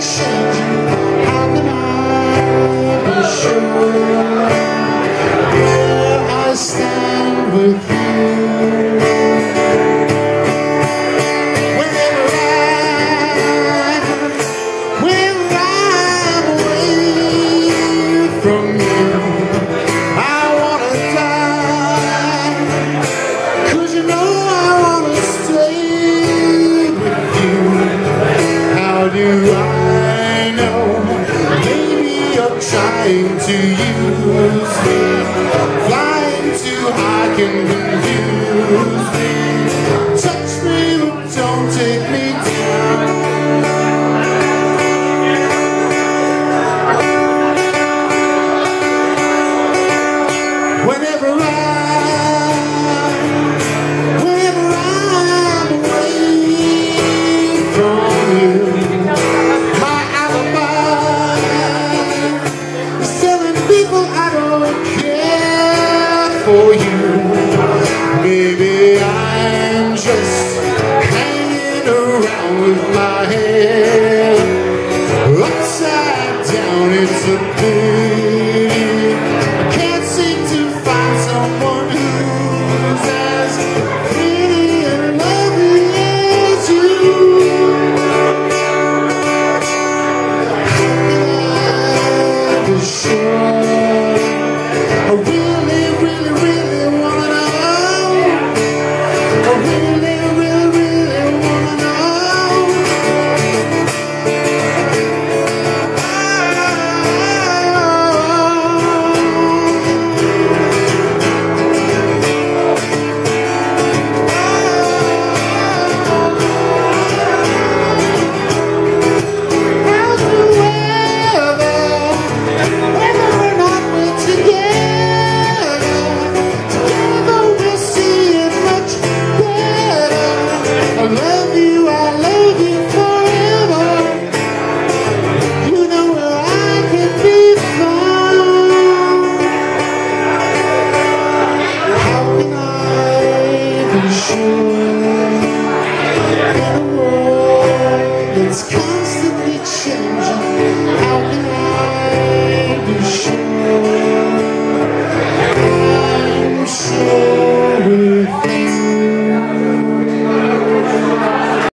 change you. How can I be sure? Here I stand with you. Whenever I'm away from you, I wanna die. 'Cause you know I wanna stay with you. How do I know? Maybe you're trying to use me. Flying too high can confuse